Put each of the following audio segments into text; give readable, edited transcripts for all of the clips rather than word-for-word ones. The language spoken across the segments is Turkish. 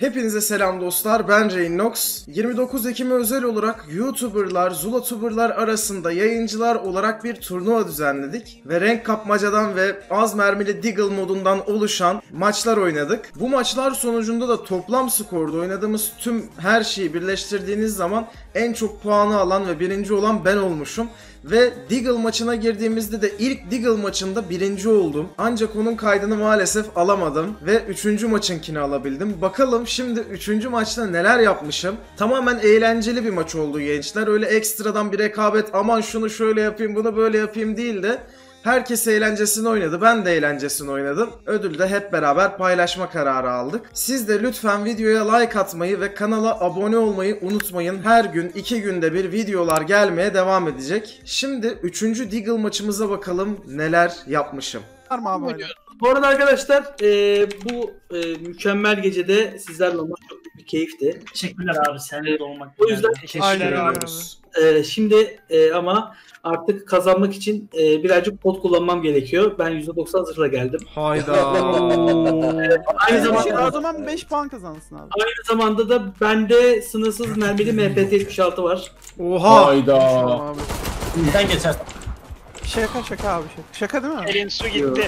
Hepinize selam dostlar, ben Reynox. 29 Ekim'e özel olarak YouTuber'lar, Zulatuber'lar arasında yayıncılar olarak bir turnuva düzenledik. Ve renk kapmacadan ve az mermili Deagle modundan oluşan maçlar oynadık. Bu maçlar sonucunda da toplam skorda oynadığımız tüm her şeyi birleştirdiğiniz zaman en çok puanı alan ve birinci olan ben olmuşum. Ve Deagle maçına girdiğimizde de ilk Deagle maçında birinci oldum. Ancak onun kaydını maalesef alamadım ve 3. maçınkini alabildim. Bakalım şimdi 3. maçta neler yapmışım. Tamamen eğlenceli bir maç oldu gençler. Öyle ekstradan bir rekabet, aman şunu şöyle yapayım bunu böyle yapayım değil de herkes eğlencesini oynadı. Ben de eğlencesini oynadım. Ödülü de hep beraber paylaşma kararı aldık. Siz de lütfen videoya like atmayı ve kanala abone olmayı unutmayın. Her gün 2 günde bir videolar gelmeye devam edecek. Şimdi 3. Deagle maçımıza bakalım neler yapmışım. Var mı abi öyle? Bu arada arkadaşlar bu mükemmel gecede sizlerle olmak çok büyük bir keyifti. Teşekkürler abi, seninle de olmak. O yüzden Teşekkür Aynen ediyoruz. Şimdi ama artık kazanmak için birazcık pot kullanmam gerekiyor. Ben %90 zırhla geldim. Hayda. Aynı zamanda O zaman 5 puan kazansın abi. aynı zamanda da bende sınırsız mermili MPT 76 var. Oha. Tamam abi. Bizden geçer. Şaka abi şaka. Şaka değil mi? Elin su gitti.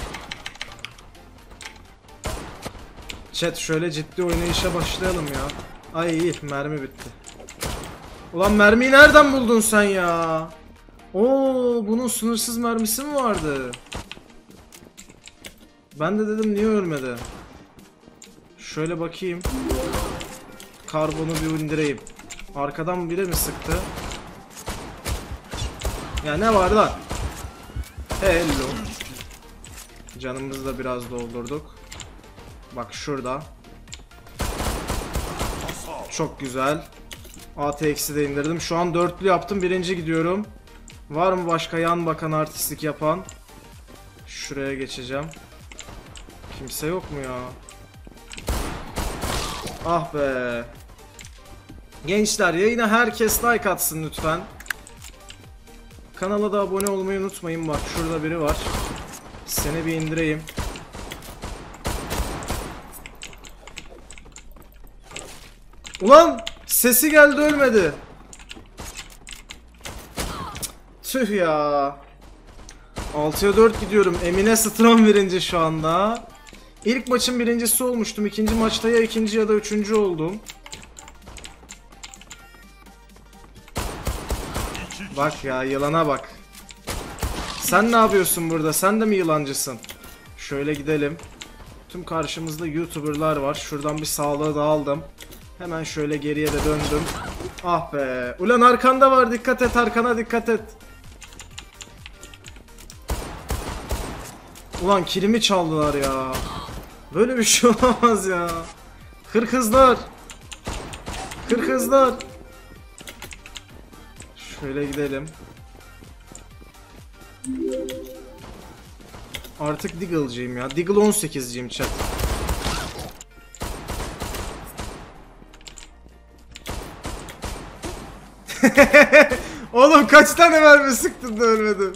Chat şöyle ciddi oynayışa başlayalım ya. Ay iyi, mermi bitti. Ulan mermiyi nereden buldun sen ya? Oo, bunun sınırsız mermisi mi vardı? Ben de dedim niye ölmedi? Şöyle bakayım. Karbonu bir indireyim. Arkadan biri mi sıktı? Ya ne var lan? Hello. Canımızı da biraz doldurduk. Bak şurada. Çok güzel. ATX'i de indirdim. Şu an 4'lü yaptım. Birinci gidiyorum. Var mı başka yan bakan artistlik yapan? Şuraya geçeceğim. Kimse yok mu ya? Ah be. Gençler yayına herkes like atsın lütfen. Kanala da abone olmayı unutmayın. Bak şurada biri var. Seni bir indireyim. Ulan sesi geldi ölmedi. Tüh ya. 6'ya 4 gidiyorum. Emine Stram birinci şu anda. İlk maçın birincisi olmuştum. İkinci maçta ya ikinci ya da üçüncü oldum. Bak ya, yılana bak. Sen ne yapıyorsun burada? Sen de mi yılancısın? Şöyle gidelim. Tüm karşımızda YouTuber'lar var. Şuradan bir sağlığı da aldım. Hemen şöyle geriye de döndüm. Ah be. Ulan arkanda var. Dikkat et, arkana dikkat et. Ulan kilimi çaldılar ya. Böyle bir şey olamaz ya. Kır kızlar. Kır kızlar. Şöyle gidelim. Artık Deagle'cıyım ya. Deagle 18'ciyim chat. Oğlum kaç tane mermi sıktın da ölmedin?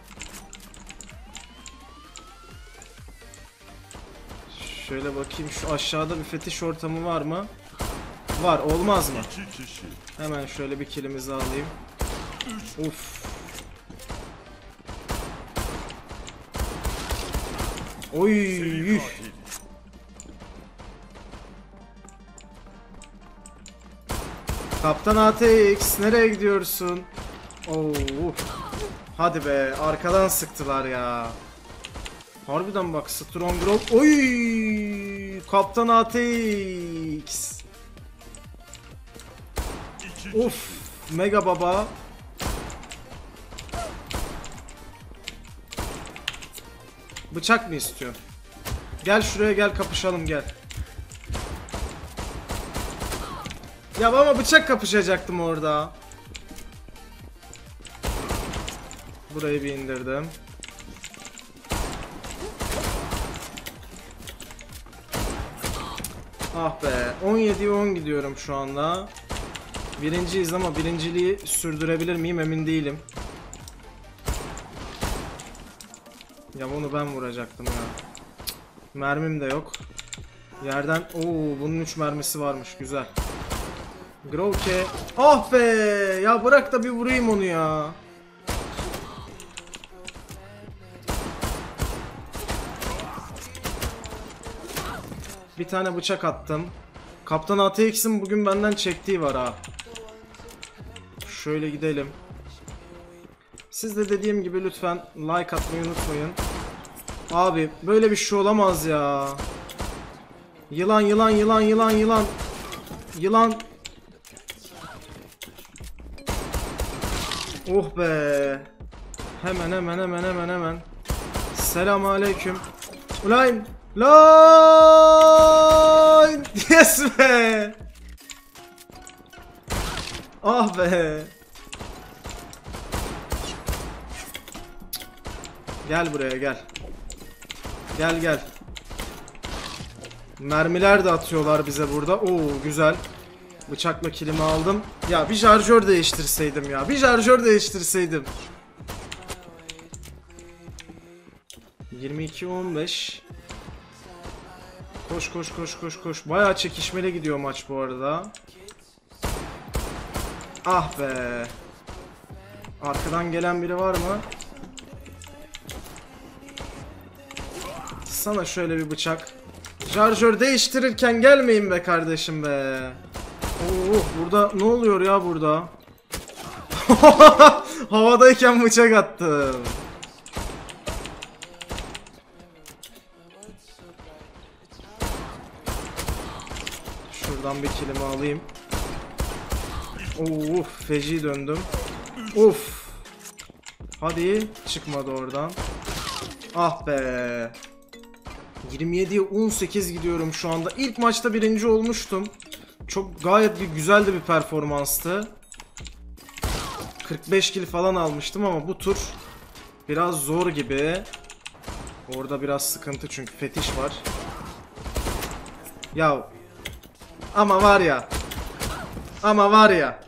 Şöyle bakayım, şu aşağıda bir fetiş ortamı var mı? Var, olmaz mı? Hemen şöyle bir killimizi alayım. Uf. Oy. Kaptan ATX nereye gidiyorsun? Oo. Hadi be, arkadan sıktılar ya. Harbiden bak, Strong Rock. Oy! Kaptan ATX. Of, Mega Baba. Bıçak mı istiyor? Gel şuraya, gel kapışalım, gel. Ya ama bıçak kapışacaktım orada. Burayı bir indirdim. Ah be, 17'ye 10 gidiyorum şu anda. Birinciyiz ama birinciliği sürdürebilir miyim emin değilim. Ya bunu ben vuracaktım ya. Cık, mermim de yok. Yerden bunun 3 mermisi varmış, güzel. Groke. Ah be! Ya bırak da bir vurayım onu ya. Bir tane bıçak attım. Kaptan ATX'in bugün benden çektiği var ha. Şöyle gidelim. Siz de dediğim gibi lütfen like atmayı unutmayın. Abi böyle bir şey olamaz ya. Yılan yılan yılan yılan yılan. Yılan. Oh be. Hemen. Selamünaleyküm. Ulan. Lan. Yes be. Ah be. Gel buraya gel. Gel. Mermiler de atıyorlar bize burada. Oo güzel. Bıçakla kilimi aldım. Ya bir şarjör değiştirseydim ya. 22-15. Koş. Bayağı çekişmeli gidiyor maç bu arada. Ah be. Arkadan gelen biri var mı? Sana şöyle bir bıçak. Şarjör değiştirirken gelmeyin be kardeşim be. Burada ne oluyor ya burada? Havadayken bıçak attım. Şuradan bir kilimi alayım. Feci döndüm. Of. Hadi çıkmadı oradan. Ah be. 27'ye 18 gidiyorum şu anda. İlk maçta birinci olmuştum. Çok gayet güzeldi bir performanstı. 45 kill falan almıştım ama bu tur biraz zor gibi. Orada biraz sıkıntı çünkü fetiş var. Ya ama var ya.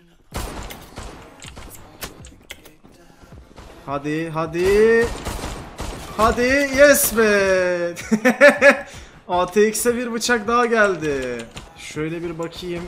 Hadi yes be. ATX'e bir bıçak daha geldi. Şöyle bir bakayım.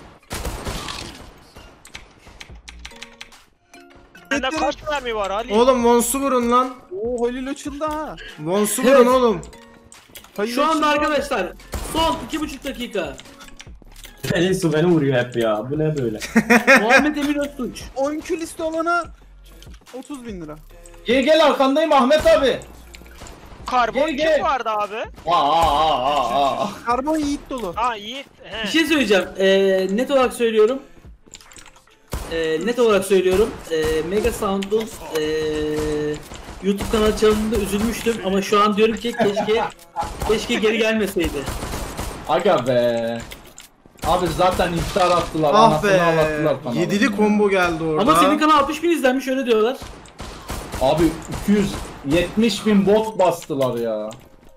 Bende kaç mermi var Ali? Oğlum Vons'u vurun lan. Oo Halil açıldı ha. Vons'u vurun oğlum. Halil Şu anda açıldı. arkadaşlar son 2,5 dakika. Pelin su beni vuruyor hep ya. Bu ne böyle? Muhammed Emin Öztunç. Oyuncu liste olana 30.000 lira. Gel arkandayım Ahmet abi. Karbon Gel. kim vardı abi? Karbon yiğit dolu. Ha Yiğit. He. Bir şey söyleyeceğim. Net olarak söylüyorum. Mega Sound'un YouTube kanalı çalındığında üzülmüştüm ama şu an diyorum ki keşke geri gelmeseydi. Aga be. Abi zaten iftar attılar. Ah Anasını be. ağlattılar kanalı. 7'li combo geldi orada. Ama senin kanal 60.000 izlenmiş öyle diyorlar. Abi 270.000 bot bastılar ya.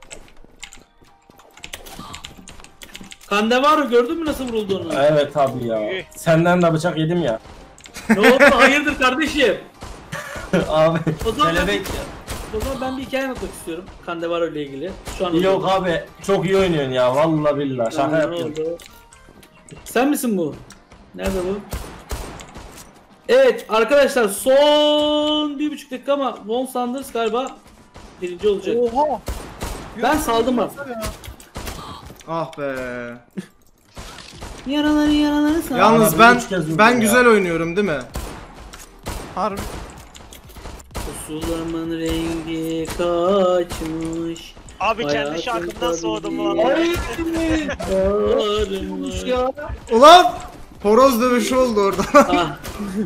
Kandevaro gördün mü nasıl vurulduğunu? Evet abi ya. Senden de bıçak yedim ya. Ne oldu? Hayırdır kardeşim? Abi. O zaman, Kelebek. o zaman ben bir hikaye anlatmak istiyorum Kandevaro ile ilgili. Şu an Yok abi. Çok iyi oynuyorsun ya. Vallahi billahi. Şaka Ne yapıyorum. oldu? Sen misin bu? Nerede bu? Evet arkadaşlar son 1,5 dakika ama Von Sanders galiba birinci olacak. Oha. Ben saldım bak. Ah be. Yaraları sal. Yalnız Abi, üç kez vurdum ben ya. güzel oynuyorum değil mi? Harbi. Pusulamın rengi kaçmış. Abi kendi Hayatım şarkımdan soğudum lan. Ağrımış ya. Ulan! Horoz dövüşü oldu orada. Ah,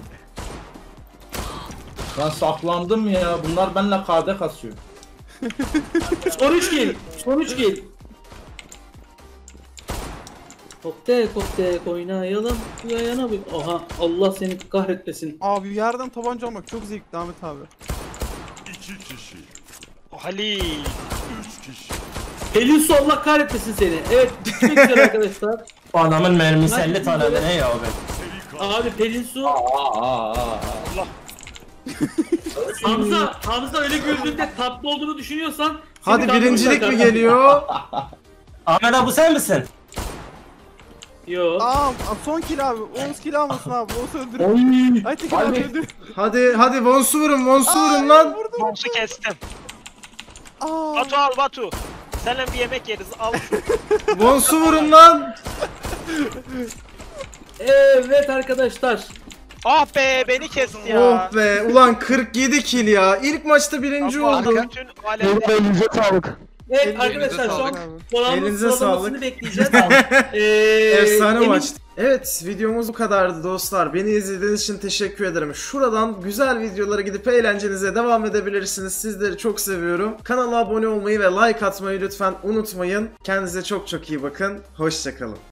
Ben saklandım ya. Bunlar benimle KD kasıyor. son 3 kill. Koptek oynayalım. Yayana bir. Aha Allah seni kahretmesin. Abi yerden tabanca almak çok zevkli Ahmet abi. Ali. Pelin Allah kahretmesin seni. Evet bitmek üzere arkadaşlar. Bu adamın mermisi 50 tane de ne ya abi? Abi Pelin Su. Allah. Hamza öyle güldüğünde tatlı olduğunu düşünüyorsan. Hadi seni birincilik kandırmışlar mi kardeşim. geliyor? Ahmet abi bu sen misin? Yo. Son kill abi. Oğuz kill almasın abi. Oğuz öldür. Oy. Aytekin abi Hadi. öldür. Hadi Vons'u vurun lan. Monsu kestim. Aa. Batu al Batu. Seninle bir yemek yeriz. Al. Vons'u vurun lan. Evet arkadaşlar. Ah be beni kesti ya. Oh be ulan 47 kill ya. İlk maçta birinci Ama oldum. bütün alemde Evet Elinize arkadaşlar şu an sağlık. puanın Elinize sıralamasını sağlık. bekleyeceğiz. Efsane Emin- maç. Evet videomuz bu kadardı dostlar. Beni izlediğiniz için teşekkür ederim. Şuradan güzel videolara gidip eğlencenize devam edebilirsiniz. Sizleri çok seviyorum. Kanala abone olmayı ve like atmayı lütfen unutmayın. Kendinize çok çok iyi bakın. Hoşçakalın.